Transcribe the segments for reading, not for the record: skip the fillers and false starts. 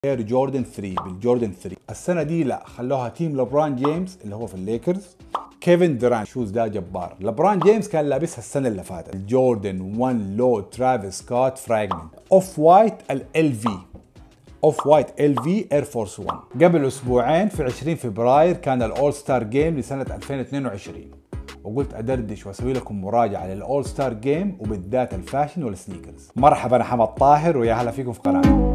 اير جوردن 3 بالجوردن 3. السنه دي لا، خلوها تيم لبران جيمس اللي هو في الليكرز. كيفن دورانت شوز ده جبار. لبران جيمس كان لابسها السنه اللي فاتت. الجوردن 1 لو ترافيس سكوت فراجمنت. اوف وايت ال في، اوف وايت ال في اير فورس 1. قبل اسبوعين في 20 فبراير كان الاول ستار جيم لسنه 2022، وقلت ادردش واسوي لكم مراجعه للاول ستار جيم وبالذات الفاشن والسنيكرز. مرحبا، انا حمد طاهر ويا هلا فيكم في قناتي.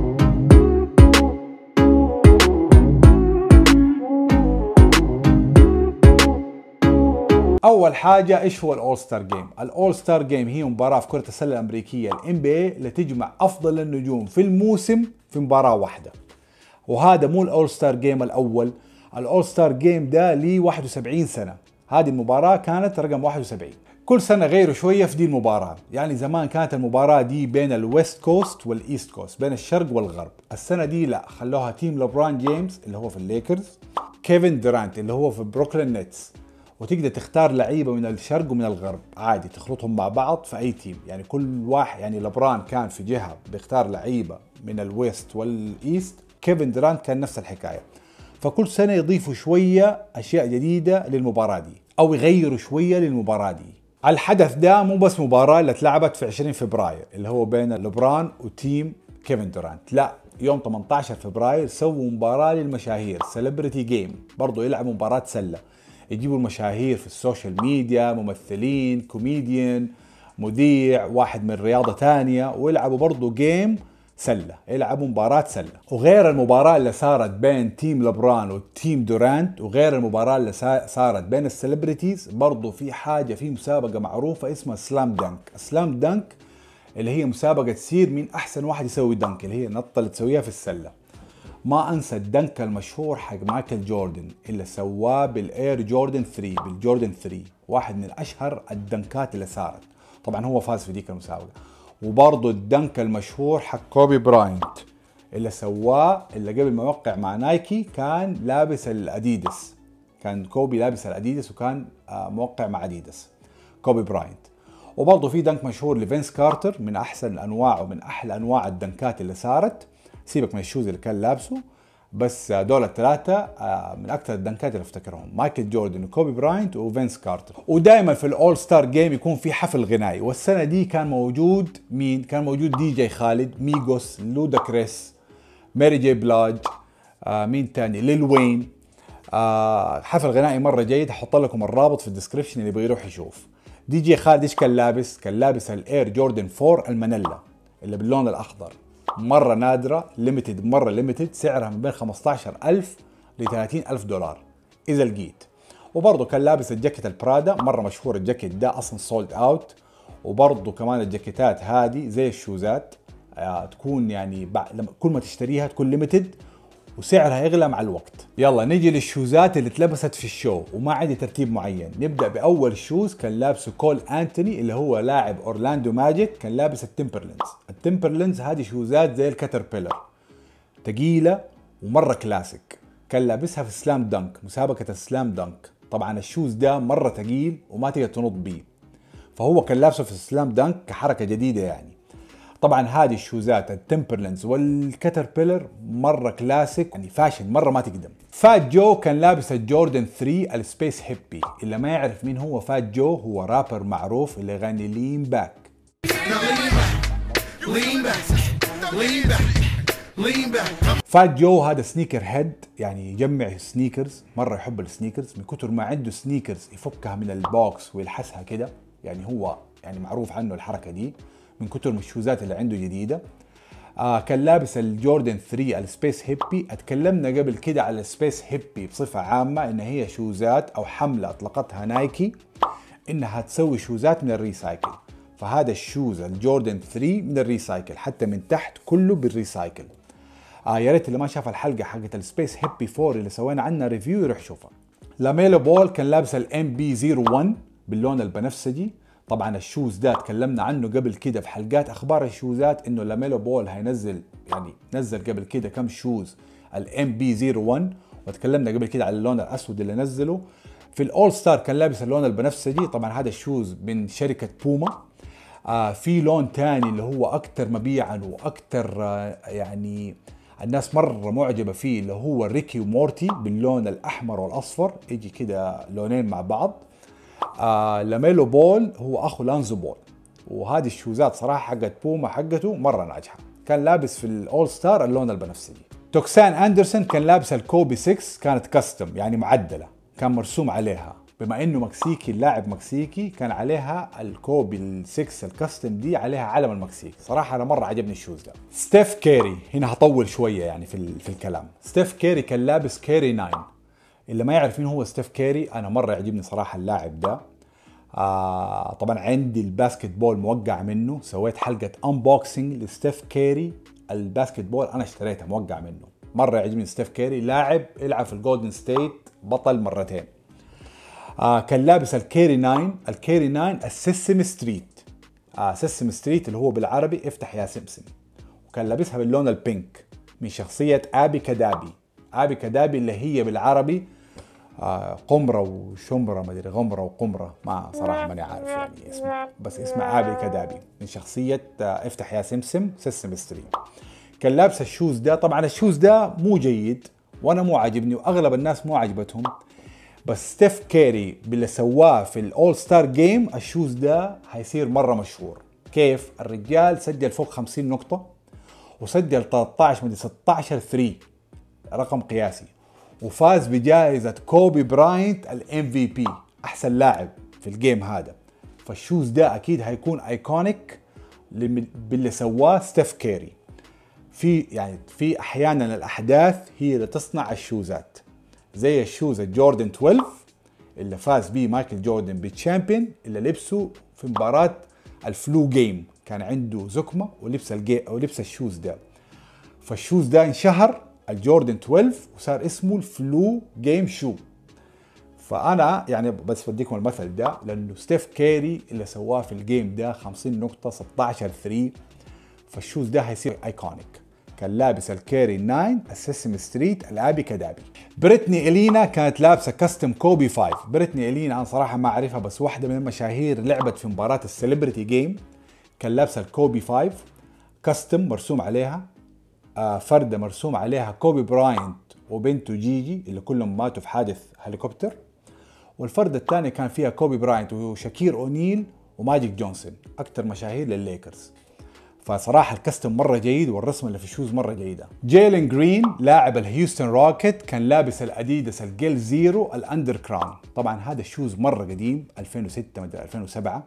اول حاجه، ايش هو الاول ستار جيم؟ الاول ستار جيم هي مباراه في كره السله الامريكيه الام بي اي لتجمع افضل النجوم في الموسم في مباراه واحده. وهذا مو الاول ستار جيم الاول، الاول ستار جيم ده ليه 71 سنه. هذه المباراه كانت رقم 71. كل سنه غيروا شويه في دي المباراه، يعني زمان كانت المباراه دي بين الويست كوست والايست كوست، بين الشرق والغرب. السنه دي لا، خلوها تيم لبران جيمس اللي هو في الليكرز، كيفن دورانت اللي هو في بروكلين نتس. وتقدر تختار لعيبه من الشرق ومن الغرب عادي، تخلطهم مع بعض في اي تيم. يعني كل واحد، يعني لبران كان في جهه بيختار لعيبه من الويست والايست، كيفن دورانت كان نفس الحكايه. فكل سنه يضيفوا شويه اشياء جديده للمباراه دي او يغيروا شويه للمباراه دي. الحدث ده مو بس مباراه اللي اتلعبت في 20 فبراير اللي هو بين لبران وتيم كيفن دورانت، لا، يوم 18 فبراير سووا مباراه للمشاهير، سيلبرتي جيم، برضه يلعبوا مباراه سله. يجيبوا المشاهير في السوشيال ميديا، ممثلين، كوميديان، مذيع، واحد من رياضة تانية، ويلعبوا برضو جيم سلة، يلعبوا مباراة سلة. وغير المباراة اللي صارت بين تيم لبران وتيم دورانت، وغير المباراة اللي صارت بين السليبرتيز، برضو في حاجة، في مسابقة معروفة اسمها سلام دانك. سلام دانك اللي هي مسابقة تصير مين أحسن واحد يسوي دانك، اللي هي النطة اللي تسويها في السلة. ما انسى الدنك المشهور حق مايكل جوردن اللي سواه بالاير جوردن 3 بالجوردن 3، واحد من اشهر الدنكات اللي صارت. طبعا هو فاز في ديك المسابقه. وبرضه الدنك المشهور حق كوبي براينت اللي سواه، اللي قبل ما يوقع مع نايكي كان لابس الاديدس. كان كوبي لابس الاديدس وكان موقع مع اديدس، كوبي براينت. وبرضه في دنك مشهور لفينس كارتر، من احسن الانواع ومن احلى انواع الدنكات اللي صارت. سيبك من الشوز اللي كان لابسه، بس دول الثلاثة من أكثر الدنكات اللي افتكرهم، مايكل جوردن وكوبي براينت وفينس كارتر. ودائما في الأول ستار جيم يكون في حفل غنائي، والسنة دي كان موجود مين؟ كان موجود دي جي خالد، ميغوس، لودا كريس، ماري جي بلاج، مين تاني، ليل وين. حفل غنائي مرة جيد، هحط لكم الرابط في الديسكربشن اللي يبغى يروح يشوف. دي جي خالد ايش كان لابس؟ كان لابس الاير جوردن 4 المانيلا اللي باللون الأخضر، مرة نادرة، ليميتد، مرة ليميتد، سعرها من بين 15,000 ل 30,000 دولار إذا لقيت. وبرضه كان لابس الجاكيت البرادا، مرة مشهور الجاكيت ده، أصلا سولد أوت. وبرضه كمان الجاكيتات هذه زي الشوزات، تكون يعني كل ما تشتريها تكون ليميتد وسعرها يغلى مع الوقت. يلا نيجي للشوزات اللي اتلبست في الشو، وما عندي ترتيب معين. نبدأ بأول شوز كان لابسه كول أنتوني اللي هو لاعب أورلاندو ماجيك، كان لابس التمبرلينز. التمبرلينز هذه شوزات زي الكاتربيلر، تقيلة ومرة كلاسيك. كان لابسها في سلام دانك، مسابقة السلام دانك. طبعا الشوز ده مرة تقيل وما تقدر تنط بيه، فهو كان لابسه في السلام دانك كحركة جديدة يعني. طبعا هذه الشوزات التمبرلينز والكاتربيلر مرة كلاسيك، يعني فاشن مرة ما تقدم. فات جو كان لابس الجوردن 3 السبيس هيبي. اللي ما يعرف مين هو فات جو، هو رابر معروف اللي يغني لين باك. فات جو هذا سنيكر هيد، يعني يجمع سنيكرز، مرة يحب السنيكرز. من كتر ما عنده سنيكرز يفكها من البوكس ويلحسها كده، يعني هو يعني معروف عنه الحركة دي من كتر من الشوزات اللي عنده جديدة. كان لابس الجوردن 3 السبيس هيبي. اتكلمنا قبل كده على السبيس هيبي بصفة عامة، ان هي شوزات او حملة اطلقتها نايكي انها تسوي شوزات من الريسايكل. فهذا الشوز الجوردن 3 من الريسايكل، حتى من تحت كله بالريسايكل. يا ريت اللي ما شاف الحلقة حقت السبيس هيبي 4 اللي سوينا عنها ريفيو يروح يشوفها. لاميلو بول كان لابس الام بي 01 باللون البنفسجي. طبعا الشوز ده تكلمنا عنه قبل كده في حلقات اخبار الشوزات، انه لاميلو بول هينزل، يعني نزل قبل كده كم شوز الام بي 01، وتكلمنا قبل كده على اللون الاسود اللي نزله. في الاول ستار كان لابس اللون البنفسجي، طبعا هذا الشوز من شركة بوما. في لون تاني اللي هو اكثر مبيعا واكثر يعني الناس مرة معجبة فيه، اللي هو ريكي ومورتي باللون الأحمر والأصفر، يجي كده لونين مع بعض. لاميلو بول هو أخو لانزو بول. وهذه الشوزات صراحة حقت بوما حقته مرة ناجحة. كان لابس في الأول ستار اللون البنفسجي. توكسان أندرسون كان لابس الكوبي 6، كانت كاستم يعني معدلة، كان مرسوم عليها، بما انه مكسيكي، اللاعب مكسيكي، كان عليها الكوبي ال6 الكاستم دي، عليها علم المكسيك. صراحه انا مره عجبني الشوز ده. ستيف كيري، هنا هطول شويه يعني في الكلام. ستيف كيري كان لابس كيري 9. اللي ما يعرف مين هو ستيف كيري، انا مره يعجبني صراحه اللاعب ده. طبعا عندي الباسكت بول موقع منه، سويت حلقه انبوكسنج لستيف كيري. الباسكت بول انا اشتريته موقع منه. مره يعجبني ستيف كيري، لاعب يلعب في الجولدن ستيت، بطل مرتين. كان لابس الكيري 9. الكيري 9 السيسم ستريت. سيسم ستريت اللي هو بالعربي افتح يا سمسم. وكان لابسها باللون البينك من شخصية آبي كدابي. آبي كدابي اللي هي بالعربي قمرة وشمرة، ما ادري غمرة وقمرة، ما صراحة ماني عارف يعني اسمه، بس اسمه آبي كدابي من شخصية افتح يا سمسم، سيسم ستريت. كان لابس الشوز ده. طبعا الشوز ده مو جيد وانا مو عاجبني واغلب الناس مو عجبتهم، بس ستيف كيري باللي سواه في الاول ستار جيم الشوز ده هيصير مره مشهور. كيف؟ الرجال سجل فوق 50 نقطه، وسجل 13 من 16 3، رقم قياسي، وفاز بجائزه كوبي براينت الام في بي، احسن لاعب في الجيم هذا. فالشوز ده اكيد هيكون ايكونيك باللي سواه ستيف كيري. في احيانا الاحداث هي اللي تصنع الشوزات، زي الشوز الجوردن 12 اللي فاز بيه مايكل جوردن بالتشامبيون، اللي لبسه في مباراة الفلو جيم، كان عنده زكمة ولبس الشوز ده. فالشوز ده انشهر الجوردن 12 وصار اسمه الفلو جيم شو. فانا يعني بس بديكم المثل ده لانه ستيف كيري اللي سواه في الجيم ده 50 نقطة 16 3، فالشوز ده هيصير ايكونيك. كان لابس الكيري 9 السيسم ستريت الابي كدابي. بريتني إلينا كانت لابسه كاستم كوبي 5. بريتني إلينا انا صراحه ما اعرفها، بس واحده من المشاهير لعبت في مباراه السليبرتي جيم. كان لابسه الكوبي 5 كاستم مرسوم عليها، فرده مرسوم عليها كوبي براينت وبنته جيجي اللي كلهم ماتوا في حادث هليكوبتر. والفرده الثانيه كان فيها كوبي براينت وشاكير اونيل وماجيك جونسون، اكثر مشاهير للليكرز. فصراحة الكستم مرة جيد والرسمة اللي في الشوز مرة جيدة. جيلين جرين لاعب الهيوستن روكيت كان لابس الاديداس الجيل زيرو الاندر كراون. طبعا هذا الشوز مرة قديم 2006 مدري 2007،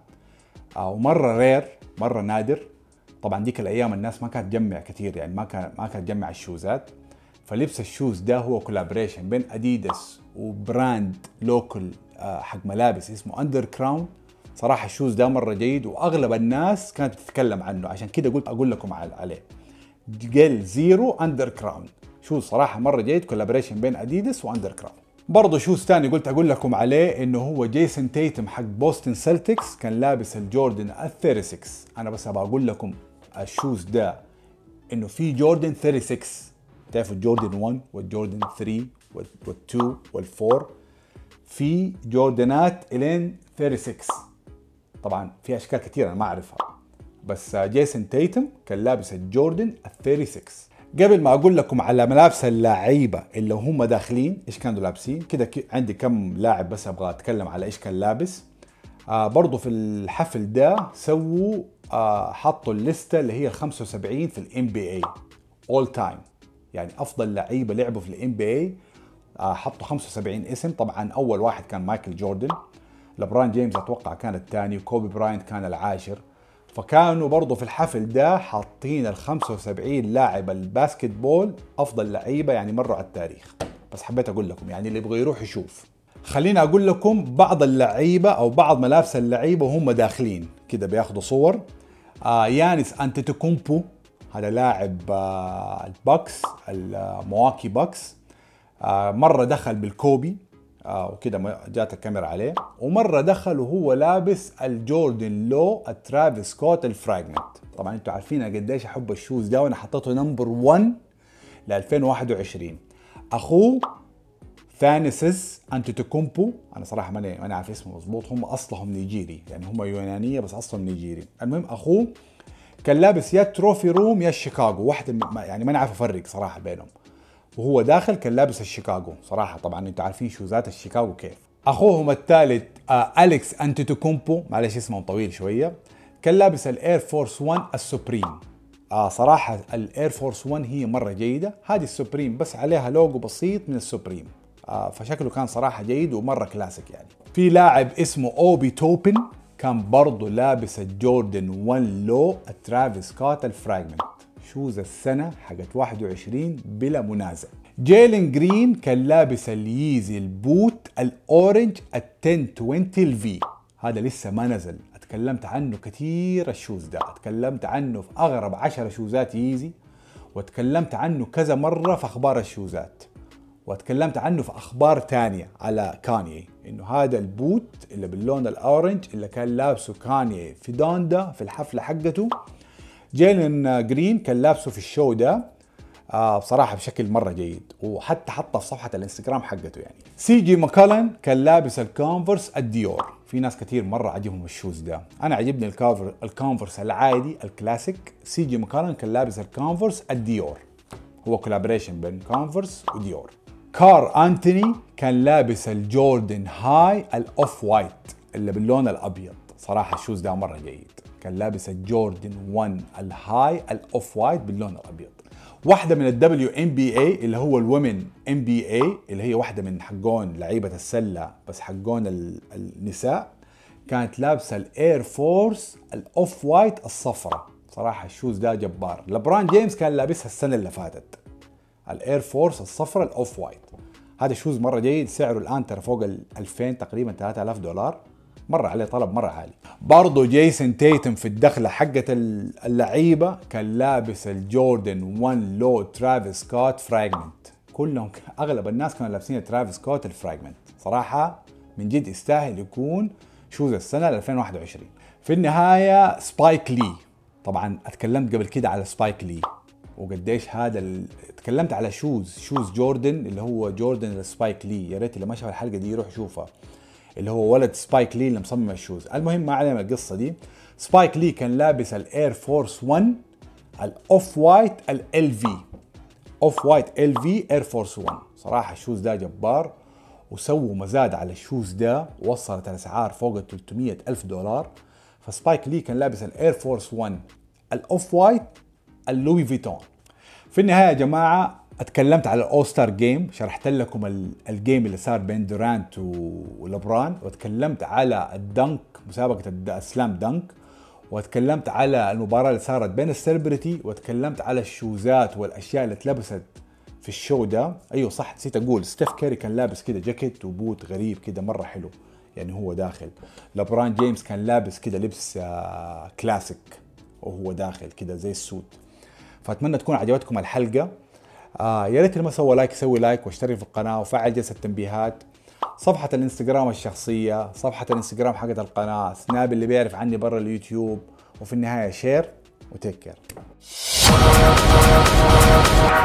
ومرة رير، مرة نادر. طبعا ديك الايام الناس ما كانت تجمع كثير، يعني ما كانت تجمع الشوزات. فلبس الشوز ده هو كولابريشن بين اديداس وبراند لوكل حق ملابس اسمه اندر كراون. صراحة الشوز ده مرة جيد واغلب الناس كانت تتكلم عنه، عشان كده قلت اقول لكم عليه. جيل زيرو اندر كراون، شوز صراحة مرة جيد، كولابريشن بين اديداس واندر كراون. برضه شوز ثاني قلت اقول لكم عليه انه هو جيسون تيتم حق بوستن سلتكس، كان لابس الجوردن ال36. انا بس ابغى اقول لكم الشوز ده انه في جوردن 36، تعرفوا الجوردن 1 والجوردن 3 وال2 وال4، في جوردنات الين 36. طبعا في اشكال كثيره انا ما اعرفها، بس جيسون تيتم كان لابس الجوردن ال36. قبل ما اقول لكم على ملابس اللعيبه اللي هم داخلين ايش كانوا لابسين كده، عندي كم لاعب بس ابغى اتكلم على ايش كان لابس. برضو في الحفل ده سووا حطوا الليسته اللي هي ال 75 في الام بي اي اول تايم، يعني افضل لعيبه لعبوا في الام بي اي. حطوا 75 اسم. طبعا اول واحد كان مايكل جوردن، لبران جيمس اتوقع كان الثاني، وكوبي براينت كان العاشر. فكانوا برضو في الحفل ده حاطين ال 75 لاعب الباسكت بول افضل لعيبه يعني مروا على التاريخ. بس حبيت اقول لكم يعني اللي يبغى يروح يشوف. خليني اقول لكم بعض اللعيبه او بعض ملابس اللعيبه وهم داخلين كده بياخذوا صور. يانيس انتيتوكومبو، هذا لاعب الباكس، المواكي باكس. مره دخل بالكوبي وكده جات الكاميرا عليه، ومره دخل وهو لابس الجوردن لو الترافيس سكوت الفراجمنت. طبعا انتم عارفين قديش احب الشوز ده، وانا حطيته نمبر 1 ل 2021. اخوه ثانيسيس انتيتوكومبو، انا صراحه ماني عارف اسمه مضبوط، هم اصلهم نيجيري، يعني هم يونانيه بس اصلهم نيجيري. المهم اخوه كان لابس يا تروفي روم يا الشيكاغو، واحدة يعني ما نعرف افرق صراحة بينهم. وهو داخل كان لابس الشيكاغو صراحة، طبعا انتوا عارفين شوزات الشيكاغو كيف. اخوهم الثالث أليكس أنتيتوكومبو، معلش اسمه طويل شوية، كان لابس الاير فورس 1 السوبريم. صراحة الاير فورس 1 هي مرة جيدة، هذه السوبريم بس عليها لوجو بسيط من السوبريم. فشكله كان صراحة جيد ومرة كلاسيك يعني. في لاعب اسمه أوبي توبن كان برضه لابس الجوردن 1 لو الترافيس سكوت الفراجمنت، شوز السنة حقت 21 بلا منازع. جيلين جرين كان لابس الييزي البوت الأورنج 1020 الفي، هذا لسه ما نزل، اتكلمت عنه كثير الشوز ده، اتكلمت عنه في أغرب 10 شوزات ييزي، واتكلمت عنه كذا مرة في أخبار الشوزات، واتكلمت عنه في أخبار تانية على كانيي، إنه هذا البوت اللي باللون الأورنج اللي كان لابسه كانيي في دوندا في الحفلة حقته، جيلين جرين كان لابسه في الشو ده بصراحة بشكل مرة جيد، وحتى حطه في صفحة الانستغرام حقته يعني. سي جي ماكالن كان لابس الكونفرس الديور، في ناس كتير مرة عجبهم الشوز ده، أنا عجبني الكونفرس العادي الكلاسيك. سي جي ماكالن كان لابس الكونفرس الديور، هو كولابريشن بين كونفرس وديور. كار أنتوني كان لابس الجوردن هاي الأوف وايت اللي باللون الأبيض، صراحة الشوز ده مرة جيد، كان لابس الجوردن 1 الهاي الأوف وايت باللون الأبيض. واحدة من الدبليو ام بي اي اللي هو الومن ام بي اي، اللي هي واحدة من حقون لعيبة السلة بس حقون النساء، كانت لابسة الاير فورس الاوف وايت الصفراء، صراحة الشوز ده جبار. لبران جيمس كان لابسها السنة اللي فاتت، الاير فورس الصفراء الاوف وايت، هذا شوز مرة جيد، سعره الان ترى فوق ال 2000 تقريبا $3000، مرة عليه طلب مرة عالي. برضو جيسون تيتم في الدخلة حقت اللعيبة كان لابس الجوردن 1 لو ترافيس سكوت فراجمنت، كلهم اغلب الناس كانوا لابسين ترافيس سكوت الفراجمنت، صراحة من جد يستاهل يكون شوز السنة 2021. في النهاية سبايك لي، طبعا اتكلمت قبل كده على سبايك لي وقديش هذا تكلمت على شوز جوردن اللي هو جوردن السبايك لي، يا ريت اللي ما شاف الحلقة دي يروح يشوفها، اللي هو ولد سبايك لي اللي مصمم الشوز. المهم ما علينا من القصة دي. سبايك لي كان لابس الاير فورس 1 الاوف وايت ال في، اوف وايت ال في اير فورس 1، صراحة الشوز ده جبار، وسووا مزاد على الشوز ده وصلت الاسعار فوق ال $300,000. فسبايك لي كان لابس الاير فورس 1 الاوف وايت اللوي فيتون. في النهاية يا جماعة اتكلمت على الاول ستار جيم، شرحت لكم الجيم اللي صار بين دورانت ولبران، واتكلمت على الدنك مسابقة السلام دنك، واتكلمت على المباراة اللي صارت بين السليبرتي، واتكلمت على الشوزات والاشياء اللي اتلبست في الشو ده. ايوه صح نسيت اقول، ستيف كيري كان لابس كده جاكيت وبوت غريب كده مرة حلو يعني هو داخل. لبران جيمس كان لابس كده لبس كلاسيك وهو داخل كده زي السود. فاتمنى تكون عجبتكم الحلقة. يا ريت اللي ما سوى لايك يسوي لايك واشترك في القناة وفعل جرس التنبيهات. صفحة الانستغرام الشخصية، صفحة الانستغرام حقت القناة، سناب اللي بيعرف عني برا اليوتيوب، وفي النهاية شير وتيك كير.